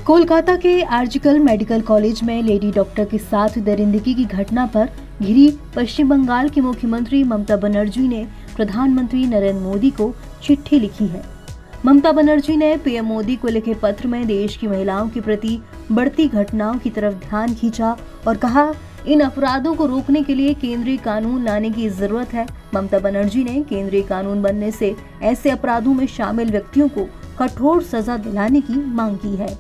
कोलकाता के RG Kar medical college में lady doctor के साथ दरिंदगी की घटना पर घिरी पश्चिम बंगाल की मुख्यमंत्री ममता बनर्जी ने प्रधानमंत्री नरेंद्र मोदी को चिट्ठी लिखी है। ममता बनर्जी ने पीएम मोदी को लिखे पत्र में देश की महिलाओं के प्रति बढ़ती घटनाओं की तरफ ध्यान खींचा और कहा, इन अपराधों को रोकने के लिए केंद्रीय कानून लाने की जरूरत है। ममता बनर्जी ने केंद्रीय कानून बनने से ऐसे अपराधों में शामिल व्यक्तियों को कठोर सजा दिलाने की मांग की है।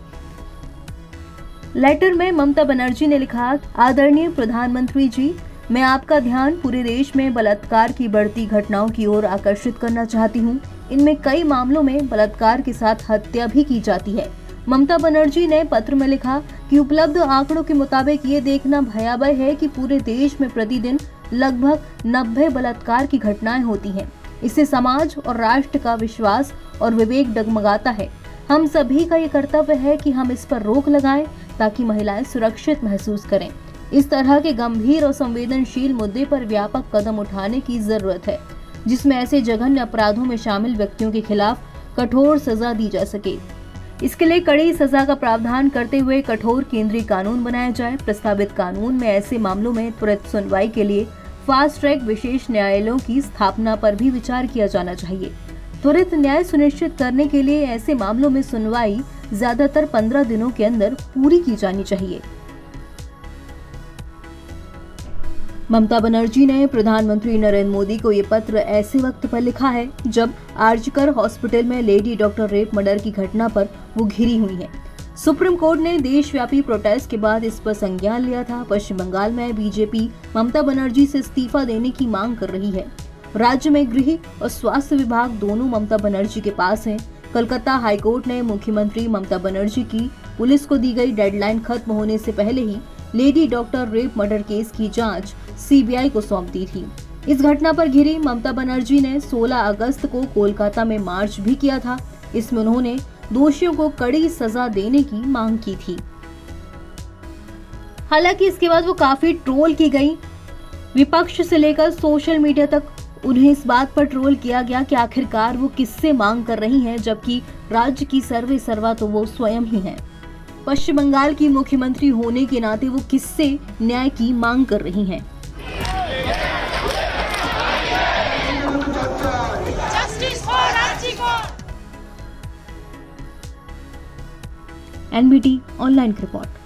लेटर में ममता बनर्जी ने लिखा, आदरणीय प्रधानमंत्री जी, मैं आपका ध्यान पूरे देश में बलात्कार की बढ़ती घटनाओं की ओर आकर्षित करना चाहती हूं। इनमें कई मामलों में बलात्कार के साथ हत्या भी की जाती है। ममता बनर्जी ने पत्र में लिखा कि उपलब्ध आंकड़ों के मुताबिक ये देखना भयावह है कि पूरे देश में प्रतिदिन लगभग 90 बलात्कार की घटनाएं होती हैं। इससे समाज और राष्ट्र का विश्वास और विवेक डगमगाता है। हम सभी का ये कर्तव्य है कि हम इस पर रोक लगाएं ताकि महिलाएं सुरक्षित महसूस करें। इस तरह के गंभीर और संवेदनशील मुद्दे पर व्यापक कदम उठाने की जरूरत है, जिसमें ऐसे जघन्य अपराधों में शामिल व्यक्तियों के खिलाफ कठोर सजा दी जा सके। इसके लिए कड़ी सजा का प्रावधान करते हुए कठोर केंद्रीय कानून बनाया जाए। प्रस्तावित कानून में ऐसे मामलों में त्वरित सुनवाई के लिए फास्ट ट्रैक विशेष न्यायालयों की स्थापना पर भी विचार किया जाना चाहिए। त्वरित न्याय सुनिश्चित करने के लिए ऐसे मामलों में सुनवाई ज्यादातर 15 दिनों के अंदर पूरी की जानी चाहिए। ममता बनर्जी ने प्रधानमंत्री नरेंद्र मोदी को ये पत्र ऐसे वक्त पर लिखा है जब आरजीकर हॉस्पिटल में लेडी डॉक्टर रेप मर्डर की घटना पर वो घिरी हुई हैं। सुप्रीम कोर्ट ने देशव्यापी प्रोटेस्ट के बाद इस पर संज्ञान लिया था। पश्चिम बंगाल में बीजेपी ममता बनर्जी से इस्तीफा देने की मांग कर रही है। राज्य में गृह और स्वास्थ्य विभाग दोनों ममता बनर्जी के पास हैं। कलकत्ता हाईकोर्ट ने मुख्यमंत्री ममता बनर्जी की पुलिस को दी गई डेडलाइन खत्म होने से पहले ही lady doctor rape murder case की जांच सीबीआई को सौंप दी थी। इस घटना पर घिरी ममता बनर्जी ने 16 अगस्त को कोलकाता में मार्च भी किया था। इसमें उन्होंने दोषियों को कड़ी सजा देने की मांग की थी। हालांकि इसके बाद वो काफी ट्रोल की गई। विपक्ष से लेकर सोशल मीडिया तक उन्हें इस बात पर ट्रोल किया गया कि आखिरकार वो किससे मांग कर रही हैं, जबकि राज्य की सर्वे सर्वा तो वो स्वयं ही हैं। पश्चिम बंगाल की मुख्यमंत्री होने के नाते वो किससे न्याय की मांग कर रही हैं। NBT ऑनलाइन की रिपोर्ट।